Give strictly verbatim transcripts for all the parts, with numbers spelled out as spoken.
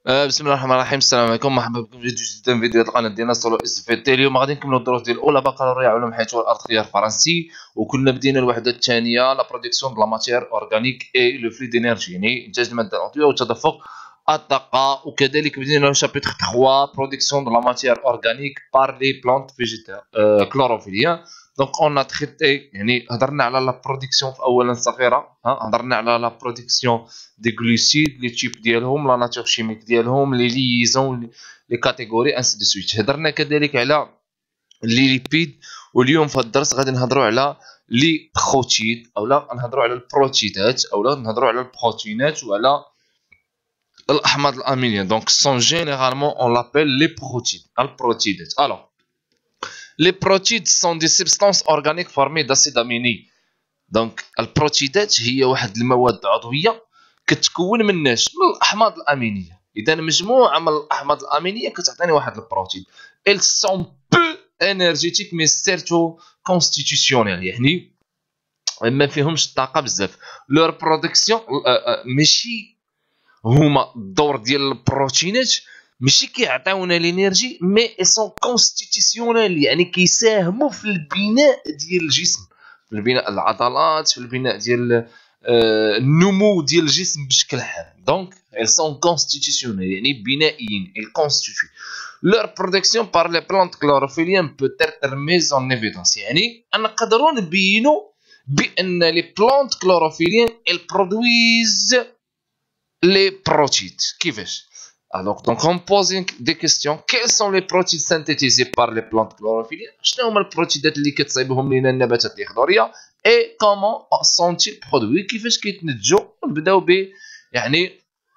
آه، بسم الله الرحمن الرحيم. السلام عليكم، مرحبا بكم في فيديو جديد من فيديوهات القناه ديالنا سولو اس في تي. اليوم غادي نكملوا الدروس ديال الاولى بكالوريا علوم الحياه والارض خيار فرنسي، وكنا بدينا الوحده الثانيه لا برودكسيون دو لا ماتيير اورغانيك اي لو فلي دينيرجي، يعني انتاج الماده العضويه وتدفق الطاقه. وكذلك بدينا شابتر ثلاثة برودكسيون دو لا ماتيير اورغانيك بار لي بلانت فيجيتال كلوروفيليان. دونك اون ا تريتي، يعني هضرنا على لا برودكسيون في اولا صغيره، هضرنا على لا برودكسيون دي غلوسيد لي تيب ديالهم، لا ناتور شيميك ديالهم، لي ليزون، لي كاتيجوري انسي دو سويت. هضرنا كذلك على لي ليبيد، واليوم في هذا الدرس غادي نهضروا على لي بروتيد، اولا نهضروا على البروتيدات، اولا نهضروا على البروتينات وعلى الاحماض الامينيه. دونك سون جينيرالمون اون لابيل لي بروتيد، البروتيدات. الوغ لي بروتيد سون دي سبستانس اورغانيك فورمي داسيد اميني. دونك البروتيدات هي واحد المواد عضويه كتكون من ناش من الاحماض الامينيه. اذا مجموعه من الاحماض الامينيه كتعطيني واحد البروتين. elles sont peu énergétiques mais surtout constitutionnelles، يعني ما فيهمش الطاقه بزاف. لور برودكسيون ماشي هما الدور ديال البروتينات ماشي كيعطيونا لينيرجي، مي اي سون كونستيتيسيونيل، يعني كيساهموا في البناء ديال الجسم، في البناء العضلات، في البناء ديال النمو ديال الجسم بشكل عام. دونك elles sont constitutionnelles، يعني بنائيين، ils constituent. leur production par les plantes chlorophylliennes peut être mise en évidence، يعني نقدروا نبينوا بان لي بلانت كلوروفيليان elles produisent les protides. كيفاش؟ Alors, donc on pose des questions. Quels sont les protides synthétisés par les plantes chlorophylliennes؟ شنو هما البروتيدات اللي كتصايبهم لينا النباتات الخضريه؟ et comment sont-ils produits؟ كيفاش كيتنتجوا؟ نبداو ب يعني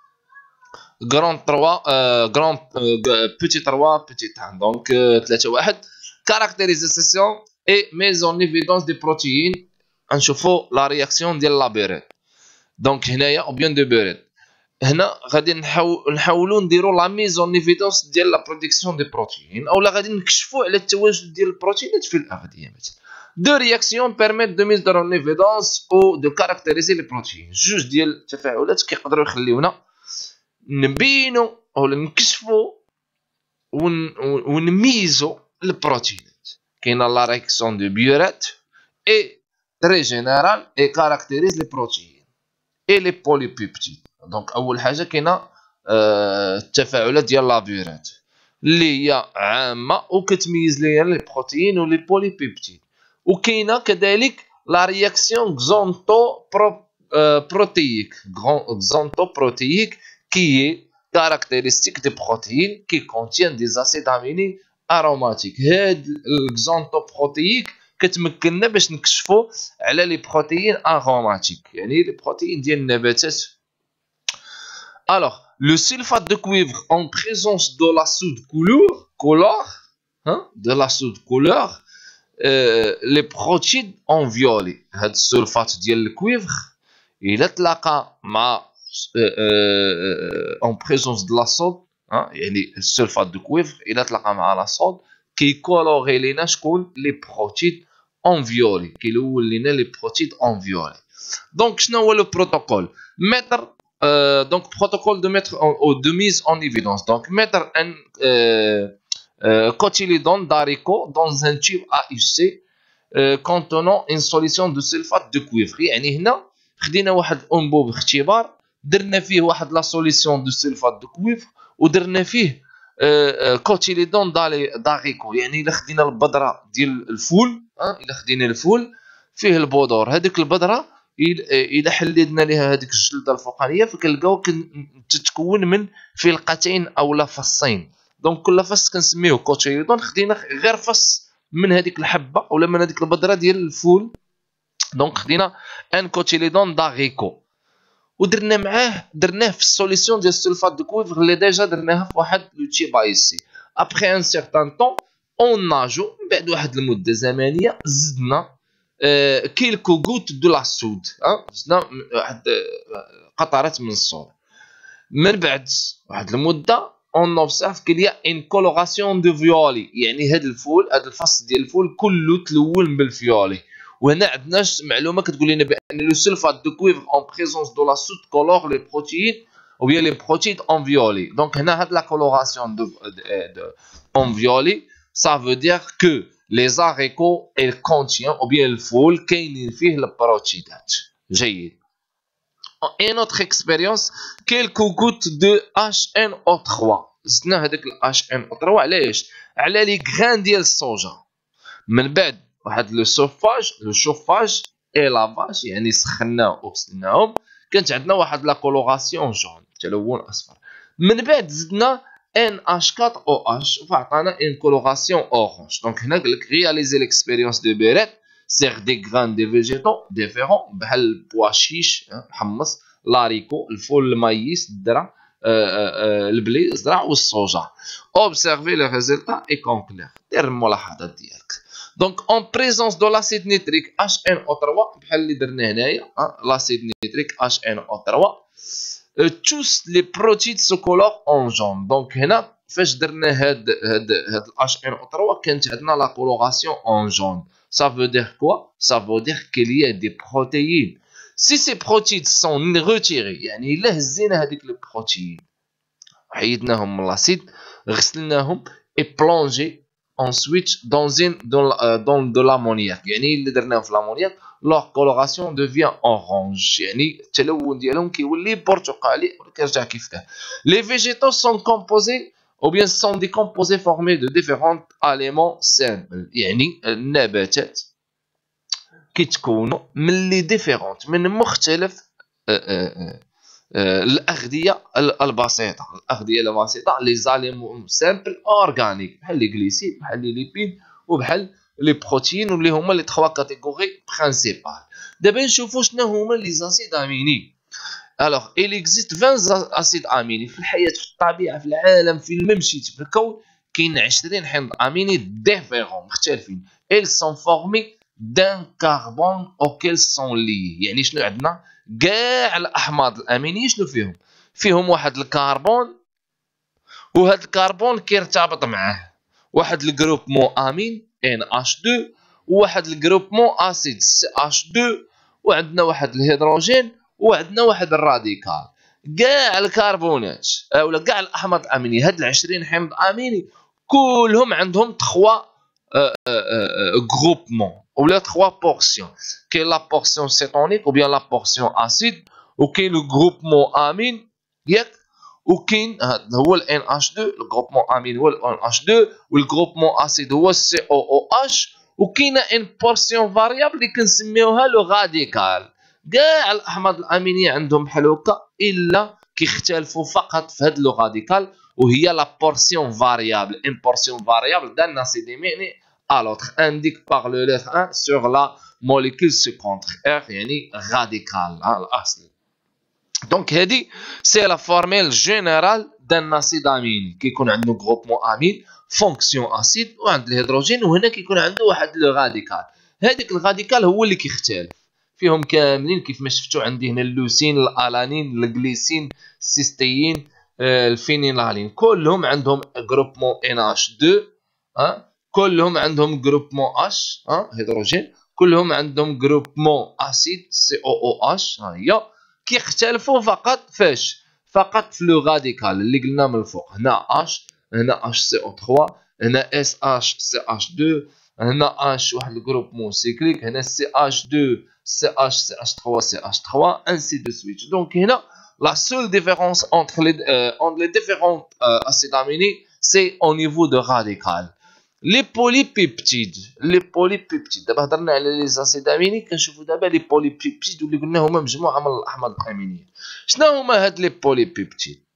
grand trois euh, grand euh, petit trois petit un. donc ثلاثة واحد caractérisation et mise en évidence des protéines. نشوفوا la réaction ديال لابيريت. donc هنايا او بيان دو بيريت. هنا غادي نحاولوا نديروا لا ميزون ايفيدونس ديال لا برودكسيون دي بروتين، اولا غادي نكشفوا على التواجد ديال البروتينات في الاغذيه. مثلا دو رياكسيون بيرميت دو ميز دون ايفيدونس او دو كاركتيريزي لي بروتين. جوج ديال التفاعلات كيقدروا يخليونا نبينوا اولا نكشفوا ونميزوا البروتينات. كاينه لا رياكسيون دو بيوريت اي تري جينيرال اي كاركتيريز لي بروتين اي لي بوليبيبتيد. دونك اول حاجه كاينه التفاعلات ديال لابيرات اللي هي عامه وكتميز ليا لي بروتين ولي بوليبيبتيد. وكاينه كذلك لا رياكسيون غزونتو بروتييك غزونتو بروتييك كي هي كاركتيرستيك دي بروتين كي كونتين دي اسيد اميني اروماتيك. هاد الغزونتو بروتييك كتمكننا باش نكشفوا على لي بروتين اروماتيك، يعني لي بروتين ديال النباتات. Alors, le sulfate de cuivre en présence de la soude couleur, couleur hein, de la soude couleur, euh, les protides en violet. هاد السلفات ديال الكويفر إلا تلاقى مع en présence de la soude، يعني السلفات دو كويفر إلا تلاقى مع لا سود كيكولوري لينا شكون لي بروتيد en violet، كيلون لينا لي بروتيد en violet. دونك شنو هو لو بروتوكول؟ متر Euh, donc protocole de mettre en, en, de mise en évidence. Donc mettre un euh, euh, cotylédone d'haricot dans un tube A H C euh, contenant une solution de sulfate de cuivre. يعني هنا خدينا واحد الانبوب اختبار درنا فيه واحد لا سوليسيون دو سلفات دو كويفر ودرنا فيه كوتيليدون داريكو. يعني الا خدينا البذره ديال الفول، الا خدينا الفول فيه البودور، هذيك البذره الا حلدنا ليها هذيك الجلده الفوقانيه فكنلقاو تتكون من فلقتين او لا فصين. دونك كل فص كنسميوه كوتيليدون. خدينا غير فص من هذيك الحبه ولا من هذيك البذره ديال الفول، دونك خدينا ان كوتيليدون داريكو ودرنا معاه درناه في السوليسيون ديال السلفات دو كويفر اللي ديجا درناها في واحد لو تيب ايسي. ابخي ان سيغتان طون اون ناجو، من بعد واحد المده زمنيه زدنا كيلكو غوت دو لا سود، زدنا واحد قطرات من الصودا. من بعد واحد المده اون اوبسيرف كيليا ان كولوراسيون دو فيولي، يعني هاد الفول هاد الفص ديال الفول كله تلون بالفيولي. وهنا عندنا معلومه كتقول لنا بان لو سلفات دو كويفر اون بريزونس دو لا سود كولور لي بروتين ou bien les protides en violet. Donc هنا هاد la coloration de, de, de en violet, ça veut dire que les haricots elles contiennent ou bien الفول كاينين فيه البروتيدات. جيد. Une autre expérience, quelques gouttes de H N O trois. زدنا هذاك ال H N O trois علاش؟ على لي غران ديال الصوجا. من بعد واحد لو شوفاج لو شوفاج اي لافاج يعني سخناهم وغسلناهم، كانت عندنا واحد لا كولوراسيون جون تلون اصفر. من بعد زدنا ان اش أربعة او اش فعطانا ان كولوراسيون اورانج. دونك هنا قال لك رياليزي ليكسبيريونس دو بيريت سيغ دي غران دي فيجيتو ديفيرون بحال البواشيش الحمص، لاريكو، الفول المايس، الدرع، البلي الزرع والصوجا. اوبسيرفي لي ريزولتا اي كونكلير. دير الملاحظات ديالك. Donc, en présence de l'acide nitrique H N O trois, بحال اللي درنا هنايا l'acide nitrique H N O trois, tous les protides se colorent en jaune. Donc هنا فاش درنا هاد هاد هاد H N O trois كانت عندنا la coloration en jaune. Ça veut dire quoi? Ça veut dire qu'il y a des protéines. Si ces protides sont retirés, يعني إلا هزينا هذيك لي بروتين حيدناهم من l'acide غسلناهم et plongé ensuite dans une dans, euh, dans de l'ammoniac يعني اللي درناه في l'amoniac leur coloration devient orange يعني التلون ديالهم كيولي برتقالي ولا كيرجع كيف كان. Les végétaux sont composés ou bien sont décomposés formés de différents éléments simples يعني النباتات كيتكونوا من لي ديفيرونت من مختلف أه أه أه الاغذيه البسيطه الاغذيه البسيطه لي زاليمون سامبل اورغانيك بحال لي غليسيد بحال لي ليبيد وبحال لي بروتين واللي هما لي تخوا كاتيجوري برينسيبال. دابا نشوفوا شنو هما لي زاسيد اميني. الوغ il existe vingt اسيد اميني في الحياه في الطبيعه في العالم في ما مشيت في الكون كاين عشرين حمض اميني ديفيرون مختلفين. ils sont formés d'un carbone auquel sont liés. يعني شنو عندنا كاع الاحماض الامينيه شنو فيهم؟ فيهم واحد الكربون وهذا الكربون كيرتبط معاه واحد الجروبمون امين ان اش اثنين وواحد الجروبمون اسيد سي اش اثنين وعندنا واحد الهيدروجين وعندنا واحد الراديكال. كاع الكربونات اولا كاع الاحماض الامينيه هاد العشرين حمض اميني كلهم عندهم تخوا groupement ou les trois portions qui est la portion cétonique ou bien la portion acide ou qui est le groupement amine ياك وكاين هو ال إن إتش اثنين le groupement amine هو ال إن إتش اثنين و le groupement acide هو ال سي أو أو إتش وكاينه ان بورسيون فاريابل اللي كنسميوها لو غاديكال. كاع الاحماض الامينيه عندهم بحال هكا الا كيختلفوا فقط في هذا لو غاديكال وهي لا بورسيون فاريابل. ان بورسيون فاريابل d'un acide aminé à l'autre indique par le lettre un sur la molécule secondaire يعني radical الأصل. donc هذه c'est la formule générale d'un acide aminé كيكون عنده groupement amine fonction acide وعند الهيدروجين وهنا كيكون عنده واحد لو راديكال. هذيك الراديكال هو اللي كيختلف فيهم كاملين كيف ما شفتوا عندي هنا اللوسين الالانين الجليسين السيستين الفينيلالين كلهم عندهم groupement إن إتش اثنين ها كلهم عندهم جروبمون اش ها هيدروجين كلهم عندهم جروبمون اسيد سي او او اش ها هي كيختلفوا فقط فاش فقط في لو راديكال اللي قلنا من الفوق. هنا اش هنا اش سي او ثلاثة هنا اس اش سي اش اثنين هنا اش واحد الجروبمون سيكليك هنا سي اش اثنين سي اش سي اش ثلاثة سي اش ثلاثة انسي دو سويت. دونك هنا la seule différence entre les euh, entre les différents euh, acides aminés c'est au niveau de radical. لي بوليبيبتيد لي بوليبيبتيد دابا هضرنا على لي زاسيد اميني كنشوفوا دابا لي بوليبيبتيد واللي قلنا هما مجموعه من الاحماض الامينيه. شنو هما هاد لي بوليبيبتيد؟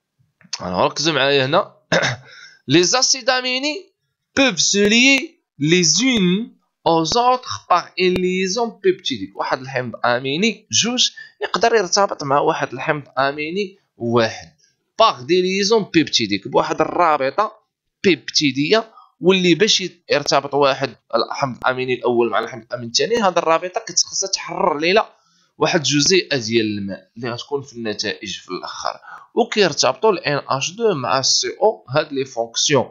ركزوا معايا هنا. لي زاسيد اميني peuvent se lier les unes aux autres par une liaison peptidique. واحد الحمض اميني جوج يقدر يرتبط مع واحد الحمض اميني واحد par des liaisons peptidiques بواحد الرابطه بيبتيديه واللي باش يرتبط واحد الحمض الاميني الاول مع الحمض الاميني الثاني هذه الرابطه كتخصها تحرر ليله واحد جزيئه ديال الماء اللي غتكون في النتائج في الاخر وكيرتبطوا ال إن إتش اثنين مع السي او هاد لي فونكسيون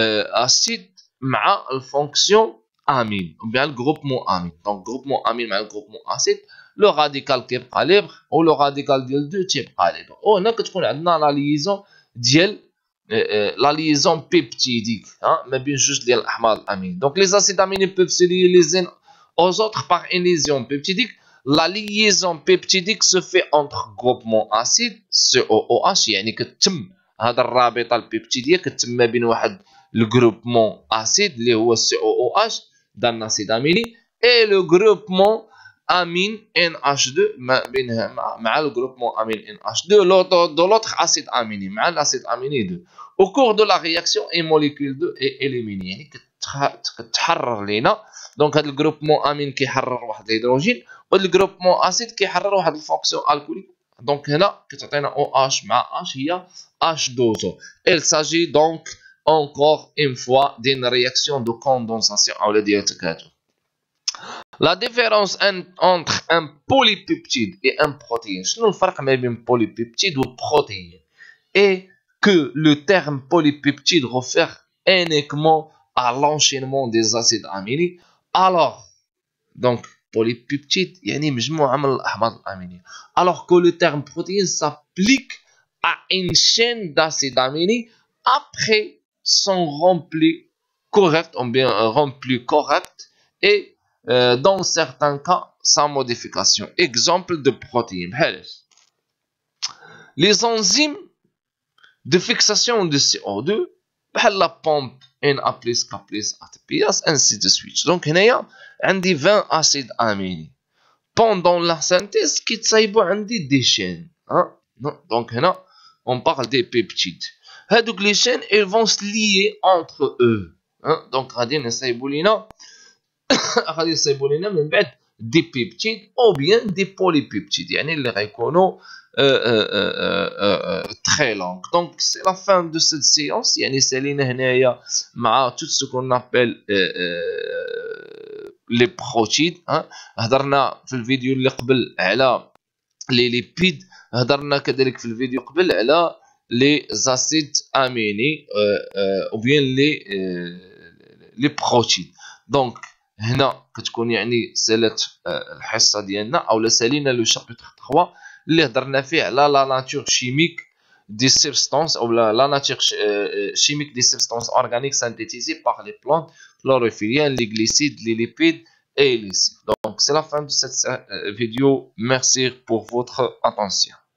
اسيد مع الفونكسيون امين بيان الجروبمون امين. دونك جروبمون امين مع الجروبمون اسيد لو راديكال كيبقى ليبر ولو راديكال ديال دو تيبقى ليبر. وهنا كتكون عندنا لا ليزون ديال لا ليزون بيبتيديك ما بين جوج ديال الاحماض الامينيه. دونك لي زاسيد اميني peuvent se lier les uns aux autres par une liaison peptidique. La liaison peptidique se fait entre groupements acides C O O H يعني كتم هذا الرابطه البيبتيديه كتم ما بين واحد الجروبمون اسيد اللي هو C O O H d'un acide aminé et le groupement amine N H deux ما بينها مع le groupement amine N H deux de l'autre acide aminé مع l'acide aminé deux. Au cours de la réaction une molécule deux est éliminée يعني كتحرر لينا. دونك هذا الجروبمون امين كيحرر واحد الهيدروجين وهذا الجروبمون اسيد كيحرر واحد الفونكسيون الكوليك. دونك هنا كتعطينا OH مع H هي H deux O. Il s'agit donc encore une fois d'une réaction de condensation ou de تكاثف. La différence entre un polypeptide et un protéine. شنو الفرق ما بين polypeptide و protéine? Et que le terme polypeptide réfère uniquement à l'enchaînement des acides aminés. Alors, donc polypeptide يعني مجموعة من الأحماض الأمينية. Alors que le terme protéine s'applique à une chaîne d'acides aminés après son rempli correct ou bien rempli correct et euh, dans certains cas sans modification. Exemple de protéines. Les enzymes de fixation de C O deux بحال la pompe N A plus K plus A T P S ainsi de suite. Donc هنايا عندي vingt acides aminés. Pendant la synthèse كيتصايبوا عندي des chaînes. Hein? Donc هنا on parle des peptides. هادوك les chaînes elles vont se lier entre eux. Hein? Donc غادي نصايبوا لينا غادي يصايبوا لينا من بعد des peptides ou bien des polypeptides يعني اللي غيكونوا Euh, euh, euh, euh, très longue. Donc c'est la fin de cette séance. يعني سالينا هنايا مع tout ce qu'on appelle euh, euh, les protéines. هضرنا في الفيديو اللي قبل على les lipides. هضرنا كذلك في الفيديو قبل على les acides aminés euh, euh, ou bien les euh, les protéines. Donc هنا كتكون يعني سالت الحصه ديالنا او سالينا لو شابتر trois اللي هضرنا فيه على لا ناتور شيميك دي سبستانس او لا ناتور شيميك دي سبستانس اورغانيك سانتيتيزي باغ لي بلانت chlorophyllien, les glycides, les lipides et les sucres. Donc c'est la fin de cette vidéo. Merci pour votre attention.